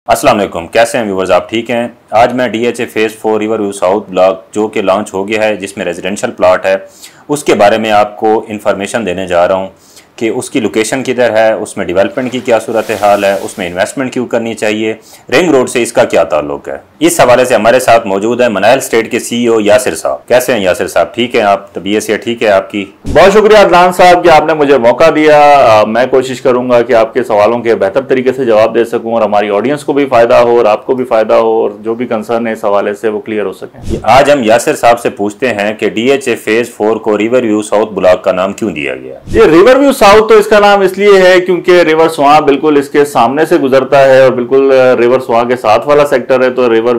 अस्सलाम वालेकुम, कैसे हैं व्यूवर्स? आप ठीक हैं? आज मैं DHA phase 4 river view south block जो कि लॉन्च हो गया है, जिसमें रेजिडेंशियल प्लॉट है, उसके बारे में आपको इन्फॉर्मेशन देने जा रहा हूं कि उसकी लोकेशन किधर है, उसमें डेवलपमेंट की क्या सूरत हाल है, उसमें इन्वेस्टमेंट क्यों करनी चाहिए, रिंग रोड से इसका क्या ताल्लुक है। इस हवाले से हमारे साथ मौजूद है मनाइल स्टेट के CEO यासिर साहब। कैसे हैं यासिर साहब? ठीक हैं आप? तबीयत से ठीक है आपकी? बहुत शुक्रिया अदनान साहब कि आपने मुझे मौका दिया। मैं कोशिश करूंगा कि आपके सवालों के बेहतर तरीके से जवाब दे सकूं और हमारी ऑडियंस को भी फायदा हो और आपको भी फायदा हो और जो भी कंसर्न है इस हवाले से वो क्लियर हो सके। आज हम यासिर साहब से पूछते हैं कि DHA फेज़ 4 को रिवर व्यू साउथ ब्लॉक का नाम क्यों दिया गया? ये रिवर व्यू साउथ तो इसका नाम इसलिए है क्योंकि रिवर स्वां बिल्कुल इसके सामने से गुजरता है और बिल्कुल रिवर स्वां के साथ वाला सेक्टर है, तो रिवर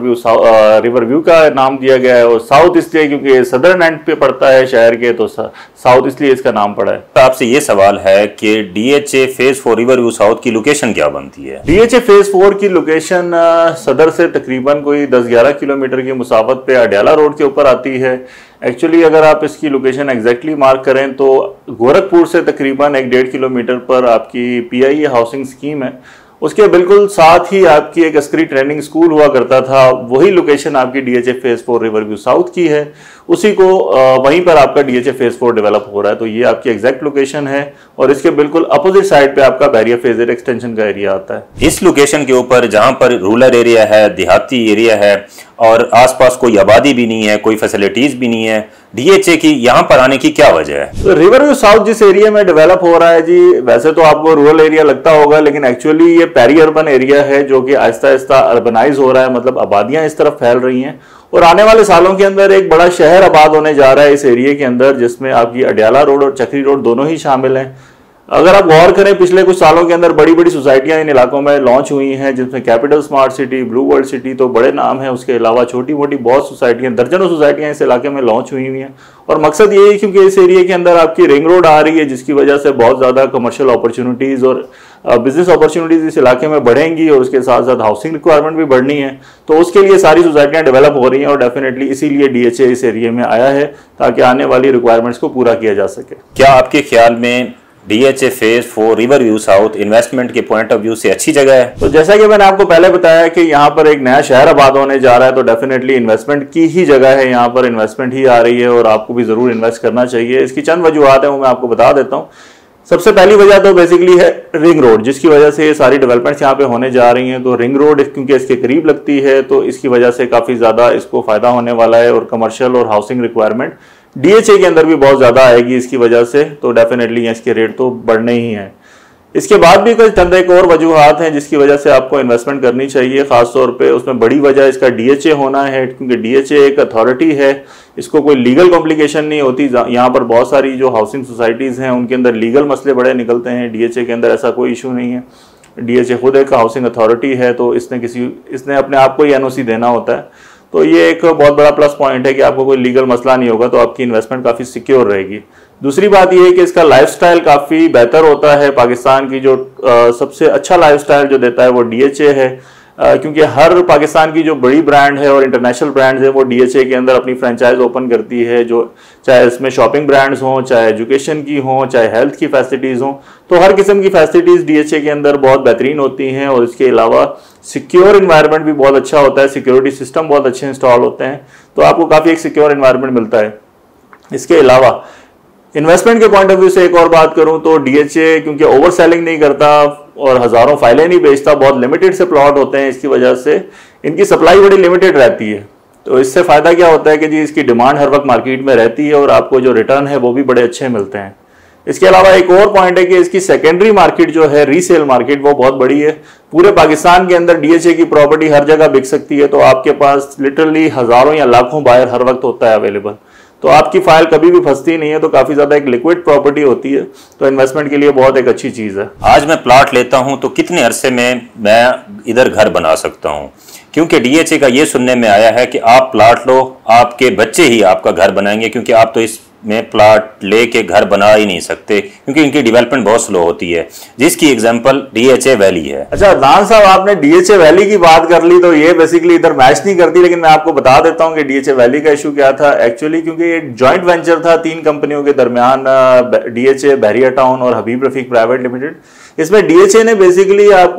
व्यू का नाम दिया गया है। और साउथ इसलिए क्योंकि सदर्न एंड पे पड़ता है शहर के, तो साउथ इसलिए इसका नाम पड़ा है। तो आपसे ये सवाल है कि DHA phase 4 river view south की लोकेशन क्या बनती है? DHA फेज़ 4 की लोकेशन सदर से तकरीबन कोई 10-11 किलोमीटर की मुसाफत पे अडयाला रोड के ऊपर आती है। एक्चुअली अगर आप इसकी लोकेशन एग्जैक्टली मार्क करें तो गोरखपुर से तकरीबन 1-1.5 किलोमीटर पर आपकी PIA हाउसिंग स्कीम है, उसके बिल्कुल साथ ही आपकी एक अस्करी ट्रेनिंग स्कूल हुआ करता था। वही लोकेशन आपकी DHA phase 4 river view south की है, उसी को वहीं पर आपका DHA फेज़ 4 डेवलप हो रहा है। तो ये आपकी एग्जैक्ट लोकेशन है और इसके बिल्कुल अपोजिट साइड पे आपका बैरियर फेज एक्सटेंशन का एरिया आता है। इस लोकेशन के ऊपर जहां पर रूरल एरिया है, देहाती एरिया है और आसपास कोई आबादी भी नहीं है, कोई फैसिलिटीज भी नहीं है, DHA की यहाँ पर आने की क्या वजह है? तो रिवर व्यू साउथ जिस एरिया में डेवलप हो रहा है जी, वैसे तो आपको रूरल एरिया लगता होगा, लेकिन एक्चुअली ये पेरी अर्बन एरिया है जो कि आहिस्ता आहिस्ता अर्बनाइज हो रहा है, मतलब आबादियां इस तरफ फैल रही हैं और आने वाले सालों के अंदर एक बड़ा शहर आबाद होने जा रहा है इस एरिया के अंदर, जिसमें आपकी अडयाला रोड और चक्री रोड दोनों ही शामिल हैं। अगर आप गौर करें पिछले कुछ सालों के अंदर बड़ी बड़ी सोसाइटियां इन इलाकों में लॉन्च हुई हैं, जिसमें capital smart city, blue world city तो बड़े नाम है, उसके अलावा छोटी मोटी बहुत सोसाइटियां, दर्जनों सोसाइटियां इस इलाके में लॉन्च हुई हैं। और मकसद ये है क्योंकि इस एरिया के अंदर आपकी रिंग रोड आ रही है, जिसकी वजह से बहुत ज़्यादा कमर्शियल अपॉर्चुनिटीज़ और बिजनेस अपॉर्चुनिटीज़ इस इलाके में बढ़ेंगी और उसके साथ साथ हाउसिंग रिक्वायरमेंट भी बढ़नी है। तो उसके लिए सारी सोसाइटियां डेवलप हो रही हैं और डेफिनेटली इसीलिए DHA इस एरिया में आया है ताकि आने वाली रिक्वायरमेंट्स को पूरा किया जा सके। क्या आपके ख्याल में DHA phase 4 river view south investment के पॉइंट ऑफ व्यू से अच्छी जगह है? तो जैसा कि मैंने आपको पहले बताया कि यहाँ पर एक नया शहर आबाद होने जा रहा है, तो डेफिनेटली इन्वेस्टमेंट की ही जगह है, यहाँ पर इन्वेस्टमेंट ही आ रही है और आपको भी ज़रूर इन्वेस्ट करना चाहिए। इसकी चंद वजूहत है, वो मैं आपको बता देता हूँ। सबसे पहली वजह तो बेसिकली है रिंग रोड, जिसकी वजह से ये सारी डेवलपमेंट्स यहाँ पे होने जा रही हैं। तो रिंग रोड क्योंकि इसके करीब लगती है, तो इसकी वजह से काफ़ी ज़्यादा इसको फ़ायदा होने वाला है और कमर्शियल और हाउसिंग रिक्वायरमेंट DHA के अंदर भी बहुत ज़्यादा आएगी इसकी वजह से, तो डेफिनेटली इसके रेट तो बढ़ने ही हैं। इसके बाद भी कुछ चंद एक और वजूहत हैं जिसकी वजह से आपको इन्वेस्टमेंट करनी चाहिए, खासतौर पे उसमें बड़ी वजह इसका DHA होना है, क्योंकि DHA एक अथॉरिटी है, इसको कोई लीगल कॉम्प्लिकेशन नहीं होती। यहाँ पर बहुत सारी जो हाउसिंग सोसाइटीज़ हैं उनके अंदर लीगल मसले बड़े निकलते हैं, DHA के अंदर ऐसा कोई इशू नहीं है। DHA खुद एक हाउसिंग अथॉरिटी है, तो इसने अपने आप को ही NOC देना होता है, तो ये एक बहुत बड़ा प्लस पॉइंट है कि आपको कोई लीगल मसला नहीं होगा, तो आपकी इन्वेस्टमेंट काफ़ी सिक्योर रहेगी। दूसरी बात यह है कि इसका लाइफस्टाइल काफ़ी बेहतर होता है। पाकिस्तान की जो सबसे अच्छा लाइफस्टाइल जो देता है वो DHA है, क्योंकि हर पाकिस्तान की जो बड़ी ब्रांड है और इंटरनेशनल ब्रांड्स है वो DHA के अंदर अपनी फ्रेंचाइज ओपन करती है, जो चाहे इसमें शॉपिंग ब्रांड्स हों, चाहे एजुकेशन की हों, चाहे हेल्थ की फैसिलिटीज़ हों, तो हर किस्म की फैसिलिटीज़ DHA के अंदर बहुत बेहतरीन होती हैं। और इसके अलावा सिक्योर इन्वायरमेंट भी बहुत अच्छा होता है, सिक्योरिटी सिस्टम बहुत अच्छे इंस्टॉल होते हैं, तो आपको काफ़ी एक सिक्योर इन्वायरमेंट मिलता है। इसके अलावा इन्वेस्टमेंट के पॉइंट ऑफ व्यू से एक और बात करूं तो DHA क्योंकि ओवर सेलिंग नहीं करता और हज़ारों फाइलें नहीं बेचता, बहुत लिमिटेड से प्लॉट होते हैं, इसकी वजह से इनकी सप्लाई बड़ी लिमिटेड रहती है। तो इससे फ़ायदा क्या होता है कि जी इसकी डिमांड हर वक्त मार्केट में रहती है और आपको जो रिटर्न है वो भी बड़े अच्छे मिलते हैं। इसके अलावा एक और पॉइंट है कि इसकी सेकेंडरी मार्केट जो है, रीसेल मार्केट, वो बहुत बड़ी है। पूरे पाकिस्तान के अंदर DHA की प्रॉपर्टी हर जगह बिक सकती है, तो आपके पास लिटरली हज़ारों या लाखों बायर हर वक्त होता है अवेलेबल, तो आपकी फाइल कभी भी फंसती नहीं है, तो काफ़ी ज़्यादा एक लिक्विड प्रॉपर्टी होती है, तो इन्वेस्टमेंट के लिए बहुत एक अच्छी चीज़ है। आज मैं प्लॉट लेता हूं तो कितने अरसे में मैं इधर घर बना सकता हूं? क्योंकि DHA का ये सुनने में आया है कि आप प्लॉट लो, आपके बच्चे ही आपका घर बनाएंगे, क्योंकि आप तो इसमें प्लॉट लेके घर बना ही नहीं सकते, क्योंकि इनकी डेवलपमेंट बहुत स्लो होती है, जिसकी एग्जांपल DHA वैली है। अच्छा अदनान साहब, आपने DHA वैली की बात कर ली, तो ये बेसिकली इधर मैच नहीं करती, लेकिन मैं आपको बता देता हूँ कि DHA वैली का इशू क्या था। एक्चुअली क्योंकि ये जॉइंट वेंचर था 3 कंपनियों के दरमियान, DHA, बहरिया टाउन और हबीब रफीक प्राइवेट लिमिटेड। इसमें DHA ने बेसिकली आपका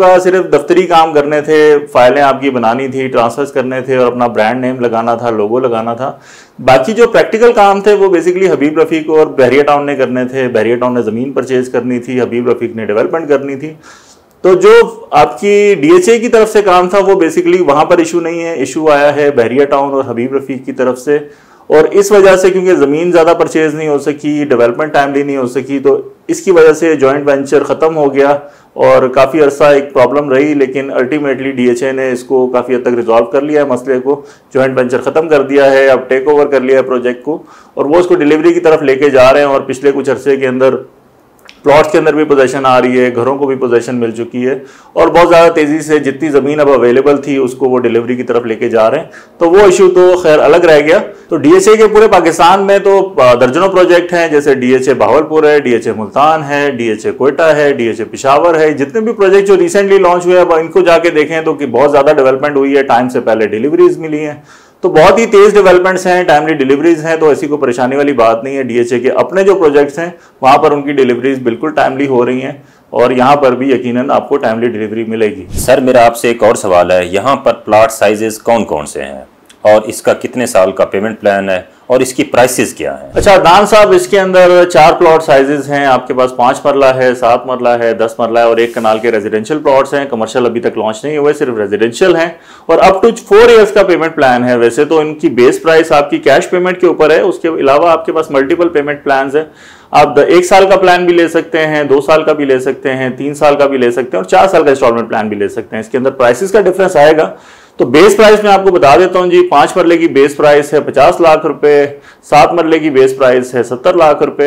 आपका सिर्फ दफ्तरी काम करने थे, फाइलें आपकी बनानी थी, ट्रांसफर्स करने थे और अपना ब्रांड नेम लगाना था, लोगो लगाना था। बाकी जो प्रैक्टिकल काम थे वो बेसिकली हबीब रफ़ीक और बहरिया टाउन ने करने थे। बहरिया टाउन ने ज़मीन परचेज करनी थी, हबीब रफ़ीक ने डेवलपमेंट करनी थी। तो जो आपकी डीएचए की तरफ से काम था वो बेसिकली वहाँ पर इशू नहीं है, इशू आया है बहरिया टाउन और हबीब रफ़ीक की तरफ से। और इस वजह से क्योंकि ज़मीन ज़्यादा परचेज नहीं हो सकी, डेवलपमेंट टाइमली नहीं हो सकी, तो इसकी वजह से जॉइंट वेंचर ख़त्म हो गया और काफ़ी अरसा एक प्रॉब्लम रही। लेकिन अल्टीमेटली डीएचए ने इसको काफ़ी हद तक रिजॉल्व कर लिया है मसले को, जॉइंट वेंचर ख़त्म कर दिया है, अब टेक ओवर कर लिया है प्रोजेक्ट को और वो इसको डिलीवरी की तरफ लेके जा रहे हैं। और पिछले कुछ अरसे के अंदर प्लॉट्स के अंदर भी पोजेशन आ रही है, घरों को भी पोजेशन मिल चुकी है और बहुत ज़्यादा तेज़ी से जितनी ज़मीन अब अवेलेबल थी उसको वो डिलीवरी की तरफ लेके जा रहे हैं। तो वो इशू तो खैर अलग रह गया। तो डीएचए के पूरे पाकिस्तान में तो दर्जनों प्रोजेक्ट हैं, जैसे डीएचए बहावलपुर है, डीएचए मुल्तान है, डीएचए कोयटा है, डीएचए पिशावर है। जितने भी प्रोजेक्ट जो रिसेंटली लॉन्च हुए अब इनको जाके देखें तो कि बहुत ज़्यादा डेवलपमेंट हुई है, टाइम से पहले डिलीवरीज मिली हैं, तो बहुत ही तेज डेवलपमेंट्स हैं, टाइमली डिलीवरीज हैं। तो ऐसी कोई परेशानी वाली बात नहीं है। डीएचए के अपने जो प्रोजेक्ट्स हैं वहां पर उनकी डिलीवरीज बिल्कुल टाइमली हो रही हैं और यहाँ पर भी यकीनन आपको टाइमली डिलीवरी मिलेगी। सर मेरा आपसे एक और सवाल है, यहाँ पर प्लॉट साइजेस कौन कौन से हैं और इसका कितने साल का पेमेंट प्लान है और इसकी प्राइसेस क्या है? अच्छा अदनान साहब, इसके अंदर 4 प्लॉट साइजेस हैं आपके पास। 5 मरला है, 7 मरला है, 10 मरला है और 1 कनाल के रेजिडेंशियल प्लॉट्स हैं। कमर्शियल अभी तक लॉन्च नहीं हुए, सिर्फ रेजिडेंशियल हैं और अप टू 4 इयर्स का पेमेंट प्लान है। वैसे तो इनकी बेस प्राइस आपकी कैश पेमेंट के ऊपर है, उसके अलावा आपके पास मल्टीपल पेमेंट प्लान है। आप 1 साल का प्लान भी ले सकते हैं, 2 साल का भी ले सकते हैं, 3 साल का भी ले सकते हैं और 4 साल का इंस्टॉलमेंट प्लान भी ले सकते हैं। इसके अंदर प्राइसेस का डिफरेंस आएगा। तो बेस प्राइस मैं आपको बता देता हूं जी। 5 मरले की बेस प्राइस है 50 लाख रुपए, 7 मरले की बेस प्राइस है 70 लाख रुपए,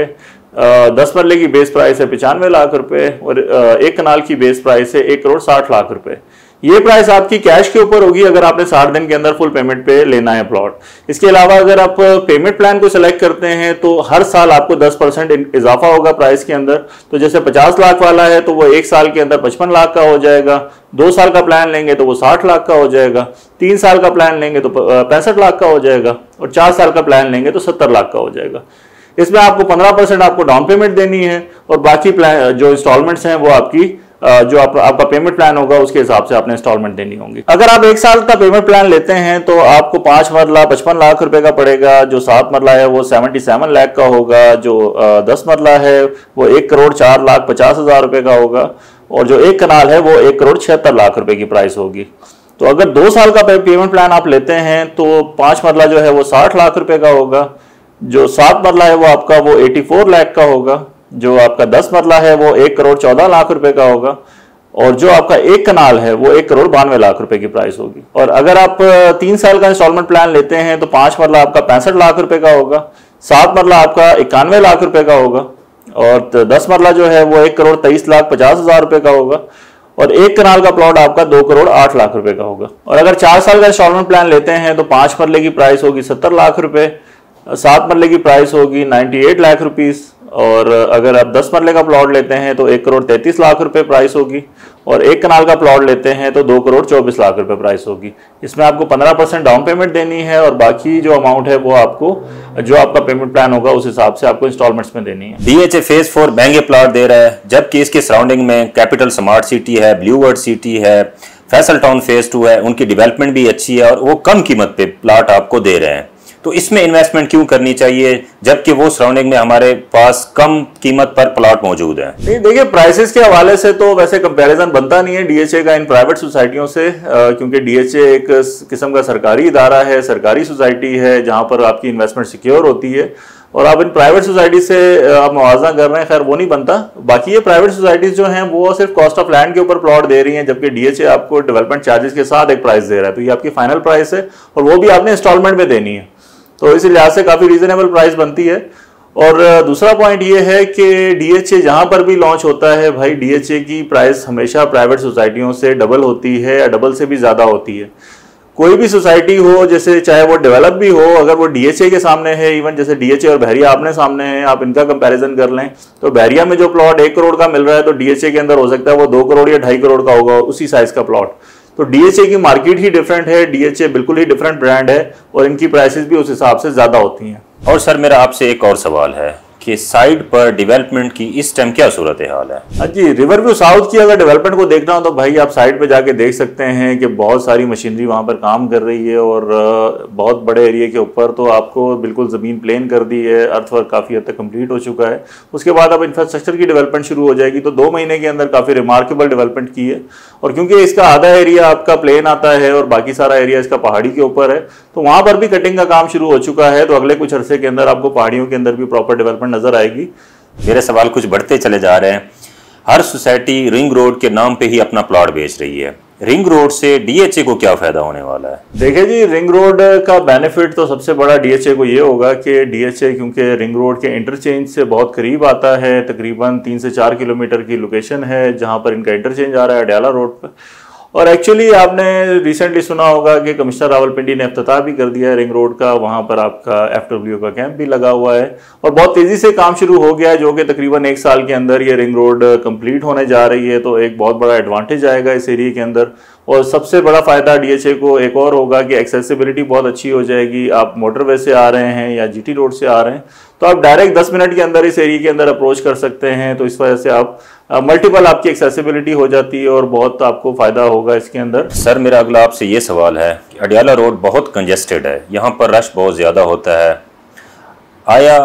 10 मरले की बेस प्राइस है 95 लाख रुपए और 1 कनाल की बेस प्राइस है 1 करोड़ 60 लाख रुपए। ये प्राइस आपकी कैश के ऊपर होगी अगर आपने 60 दिन के अंदर फुल पेमेंट पे लेना है प्लॉट। इसके अलावा अगर आप पेमेंट प्लान को सिलेक्ट करते हैं तो हर साल आपको 10% इजाफा होगा प्राइस के अंदर। तो जैसे 50 लाख वाला है तो वो 1 साल के अंदर 55 लाख का हो जाएगा, 2 साल का प्लान लेंगे तो वो 60 लाख का हो जाएगा, 3 साल का प्लान लेंगे तो 65 लाख का हो जाएगा और 4 साल का प्लान लेंगे तो 70 लाख का हो जाएगा। इसमें आपको 15% आपको डाउन पेमेंट देनी है और बाकी प्लान जो इंस्टॉलमेंट्स हैं वो आपकी जो आपका पेमेंट प्लान होगा उसके हिसाब से आपने इंस्टॉलमेंट देनी होंगी। अगर आप 1 साल का पेमेंट प्लान लेते हैं तो आपको 5 मरला 55 लाख रुपए का पड़ेगा, जो 7 मरला है वो 77 लाख का होगा, जो 10 मरला है वो 1 करोड़ 4 लाख 50 हजार रुपए का होगा और जो 1 कनाल है वो 1 करोड़ 76 लाख रुपए की प्राइस होगी। तो अगर 2 साल का पेमेंट प्लान आप लेते हैं तो 5 मरला जो है वो 60 लाख रुपए का होगा, जो 7 मरला है वो आपका वो 84 लाख का होगा, जो आपका 10 मरला है वो 1 करोड़ 14 लाख रुपए का होगा और जो आपका 1 कनाल है वो 1 करोड़ 92 लाख रुपए की प्राइस होगी। और अगर आप 3 साल का इंस्टॉलमेंट प्लान लेते हैं तो 5 मरला आपका 65 लाख रुपए का होगा, 7 मरला आपका 91 लाख रुपए का होगा और 10 मरला जो है वो 1 करोड़ 23 लाख 50 हजार रुपए का होगा और 1 कनाल का प्लॉट आपका 2 करोड़ 8 लाख रुपए का होगा। और अगर 4 साल का इंस्टॉलमेंट प्लान लेते हैं तो 5 मरले की प्राइस होगी 70 लाख रुपए, 7 मरले की प्राइस होगी 98 लाख रुपीस और अगर आप 10 मरले का प्लॉट लेते हैं तो 1 करोड़ 33 लाख रुपए प्राइस होगी और 1 कनाल का प्लॉट लेते हैं तो 2 करोड़ 24 लाख रुपए प्राइस होगी। इसमें आपको 15% डाउन पेमेंट देनी है और बाकी जो अमाउंट है वो आपको जो आपका पेमेंट प्लान होगा उस हिसाब से आपको इंस्टॉलमेंट्स में देनी है। डीएचए फेज 4 महंगे प्लॉट दे रहा है, जबकि इसके सराउंडिंग में कैपिटल स्मार्ट सिटी है, ब्लू वर्ल्ड सिटी है, फैसल टाउन फेज 2 है, उनकी डेवलपमेंट भी अच्छी है और वो कम कीमत पे प्लॉट आपको दे रहे हैं। तो इसमें इन्वेस्टमेंट क्यों करनी चाहिए जबकि वो सराउंडिंग में हमारे पास कम कीमत पर प्लॉट मौजूद है? नहीं देखिए, प्राइसेस के हवाले से तो वैसे कंपैरिजन बनता नहीं है डीएचए का इन प्राइवेट सोसाइटियों से, क्योंकि डीएचए एक किस्म का सरकारी इदारा है, सरकारी सोसाइटी है जहां पर आपकी इन्वेस्टमेंट सिक्योर होती है और आप इन प्राइवेट सोसाइटी से आप मुआवजा कर रहे हैं, खैर वो नहीं बनता। बाकी ये प्राइवेट सोसाइटीज जो हैं वो सिर्फ कॉस्ट ऑफ लैंड के ऊपर प्लॉट दे रही हैं, जबकि डीएचए आपको डेवलपमेंट चार्जेस के साथ एक प्राइस दे रहा है। तो ये आपकी फाइनल प्राइस है और वो भी आपने इंस्टॉलमेंट में देनी है, तो इस लिहाज से काफी रीजनेबल प्राइस बनती है। और दूसरा पॉइंट ये है कि डीएचए जहां पर भी लॉन्च होता है भाई, डीएचए की प्राइस हमेशा प्राइवेट सोसाइटियों से डबल होती है या डबल से भी ज्यादा होती है। कोई भी सोसाइटी हो, जैसे चाहे वो डेवलप भी हो, अगर वो डीएचए के सामने है, इवन जैसे डीएचए और बहरिया आपने सामने है, आप इनका कंपैरिजन कर लें तो बहरिया में जो प्लॉट 1 करोड़ का मिल रहा है तो डीएचए के अंदर हो सकता है वो 2 करोड़ या 2.5 करोड़ का होगा, उसी साइज का प्लॉट। तो डीएचए की मार्केट ही डिफरेंट है, डीएचए बिल्कुल ही डिफरेंट ब्रांड है और इनकी प्राइसेस भी उस हिसाब से ज्यादा होती हैं। और सर मेरा आपसे एक और सवाल है कि साइड पर डेवलपमेंट की इस टाइम क्या सूरत हाल है? हाँ जी, रिवरव्यू साउथ की अगर डेवलपमेंट को देखना हो तो भाई आप साइड पे जाके देख सकते हैं कि बहुत सारी मशीनरी वहाँ पर काम कर रही है और बहुत बड़े एरिया के ऊपर तो आपको बिल्कुल ज़मीन प्लेन कर दी है, अर्थवर्क काफ़ी हद तक कंप्लीट हो चुका है। उसके बाद अब इंफ्रास्ट्रक्चर की डेवलपमेंट शुरू हो जाएगी, तो 2 महीने के अंदर काफ़ी रिमार्केबल डेवलपमेंट की है। और क्योंकि इसका आधा एरिया आपका प्लेन आता है और बाकी सारा एरिया इसका पहाड़ी के ऊपर है, तो वहाँ पर भी कटिंग का काम शुरू हो चुका है। तो अगले कुछ अरसे के अंदर आपको पहाड़ियों के अंदर भी प्रॉपर डेवलपमेंट नजर आएगी। मेरे सवाल कुछ बढ़ते चले जा रहे हैं। हर सोसाइटी रिंग रोड के नाम पे ही अपना प्लॉट बेच रही है। रिंग रोड से डीएचए को क्या फायदा होने वाला है? देखिए जी, रिंग रोड का बेनिफिट तो सबसे बड़ा डीएचए को ये होगा कि डीएचए क्योंकि रिंग रोड के इंटरचेंज से बहुत करीब आता है, तकरीबन 3 से 4 किलोमीटर की लोकेशन है जहां पर इनका इंटरचेंज आ रहा है अडयाला रोड पर। और एक्चुअली आपने रिसेंटली सुना होगा कि कमिश्नर रावलपिंडी ने इफ्तिताह भी कर दिया है रिंग रोड का, वहाँ पर आपका एफडब्ल्यू का कैंप भी लगा हुआ है और बहुत तेज़ी से काम शुरू हो गया है, जो कि तकरीबन 1 साल के अंदर ये रिंग रोड कंप्लीट होने जा रही है। तो एक बहुत बड़ा एडवांटेज आएगा इस एरिया के अंदर। और सबसे बड़ा फ़ायदा डीएचए को एक और होगा कि एक्सेसिबिलिटी बहुत अच्छी हो जाएगी। आप मोटरवे से आ रहे हैं या जीटी रोड से आ रहे हैं तो आप डायरेक्ट 10 मिनट के अंदर इस एरिया के अंदर अप्रोच कर सकते हैं। तो इस वजह से आप मल्टीपल आपकी एक्सेसिबिलिटी हो जाती है और बहुत आपको फ़ायदा होगा इसके अंदर। सर, मेरा अगला आपसे ये सवाल है कि अडयाला रोड बहुत कंजेस्टेड है, यहाँ पर रश बहुत ज़्यादा होता है। आया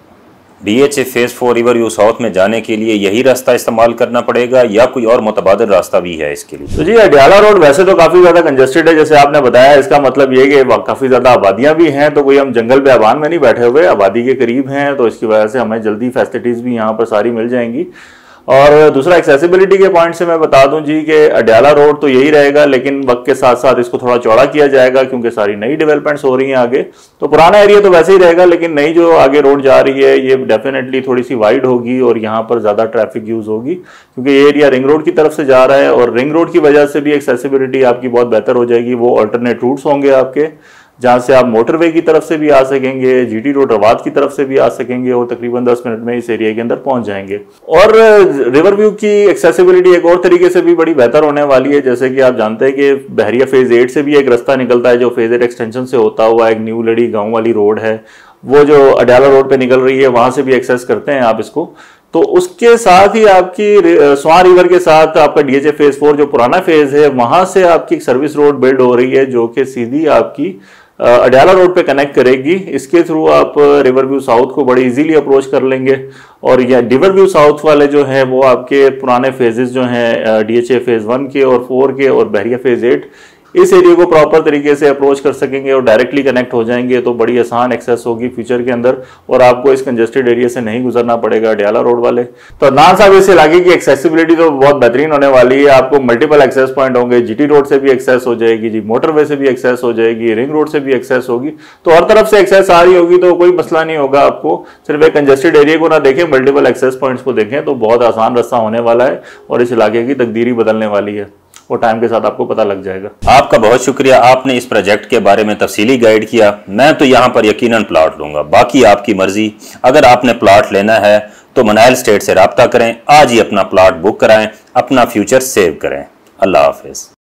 DHA phase 4 river view south में जाने के लिए यही रास्ता इस्तेमाल करना पड़ेगा या कोई और मुतबादिल रास्ता भी है इसके लिए? तो जी, अडयाला रोड वैसे तो काफ़ी ज़्यादा कंजेस्टेड है जैसे आपने बताया। इसका मतलब ये कि काफ़ी ज़्यादा आबादियाँ भी हैं, तो कोई हम जंगल बेआबान में नहीं बैठे हुए, आबादी के करीब हैं, तो इसकी वजह से हमें जल्दी फैसिलिटीज़ भी यहाँ पर सारी मिल जाएंगी। और दूसरा एक्सेसिबिलिटी के पॉइंट से मैं बता दूं जी कि अडयाला रोड तो यही रहेगा, लेकिन वक्त के साथ साथ इसको थोड़ा चौड़ा किया जाएगा क्योंकि सारी नई डेवलपमेंट्स हो रही हैं आगे। तो पुराना एरिया तो वैसे ही रहेगा, लेकिन नई जो आगे रोड जा रही है ये डेफिनेटली थोड़ी सी वाइड होगी और यहाँ पर ज़्यादा ट्रैफिक यूज़ होगी क्योंकि ये एरिया रिंग रोड की तरफ से जा रहा है और रिंग रोड की वजह से भी एक्सेसिबिलिटी आपकी बहुत बेहतर हो जाएगी। वो अल्टरनेट रूट्स होंगे आपके जहाँ से आप मोटरवे की तरफ से भी आ सकेंगे, जीटी रोड रवात की तरफ से भी आ सकेंगे और तकरीबन 10 मिनट में इस एरिया के अंदर पहुंच जाएंगे। और रिवर व्यू की एक्सेसिबिलिटी एक और तरीके से भी बड़ी बेहतर होने वाली है। जैसे कि आप जानते हैं कि बहरिया फेज 8 से भी एक रास्ता निकलता है जो फेज 8 एक्सटेंशन से होता हुआ एक न्यू लड़ी गाँव वाली रोड है, वो जो अडयाला रोड पर निकल रही है, वहाँ से भी एक्सेस करते हैं आप इसको। तो उसके साथ ही आपकी स्वां रिवर के साथ आपका डीएचए फेज 4 जो पुराना फेज है, वहाँ से आपकी सर्विस रोड बिल्ड हो रही है जो कि सीधी आपकी अडयाला रोड पे कनेक्ट करेगी। इसके थ्रू आप रिवर व्यू साउथ को बड़ी इजीली अप्रोच कर लेंगे। और यह रिवर व्यू साउथ वाले जो हैं वो आपके पुराने फेजेस जो हैं डीएचए फेज 1 के और 4 के और बहरिया फेज 8, इस एरिया को प्रॉपर तरीके से अप्रोच कर सकेंगे और डायरेक्टली कनेक्ट हो जाएंगे। तो बड़ी आसान एक्सेस होगी फ्यूचर के अंदर और आपको इस कंजेस्टेड एरिया से नहीं गुजरना पड़ेगा अडयाला रोड वाले। तो अदनान साहब, इस इलाके की एक्सेसिबिलिटी तो बहुत बेहतरीन होने वाली है। आपको मल्टीपल एक्सेस पॉइंट होंगे, जीटी रोड से भी एक्सेस हो जाएगी जी, मोटरवे से भी एक्सेस हो जाएगी, रिंग रोड से भी एक्सेस होगी। तो हर तरफ से एक्सेस आ रही होगी, तो कोई मसला नहीं होगा। आपको सिर्फ एक कंजेस्टेड एरिया को ना देखें, मल्टीपल एक्सेस पॉइंट्स को देखें, तो बहुत आसान रास्ता होने वाला है और इस इलाके की तकदीर ही बदलने वाली है। वो टाइम के साथ आपको पता लग जाएगा। आपका बहुत शुक्रिया, आपने इस प्रोजेक्ट के बारे में तफसीली गाइड किया। मैं तो यहाँ पर यकीनन प्लाट लूँगा, बाकी आपकी मर्जी। अगर आपने प्लाट लेना है तो मनाइल स्टेट से रब्ता करें, आज ही अपना प्लाट बुक कराएं, अपना फ्यूचर सेव करें। अल्लाह हाफिज़।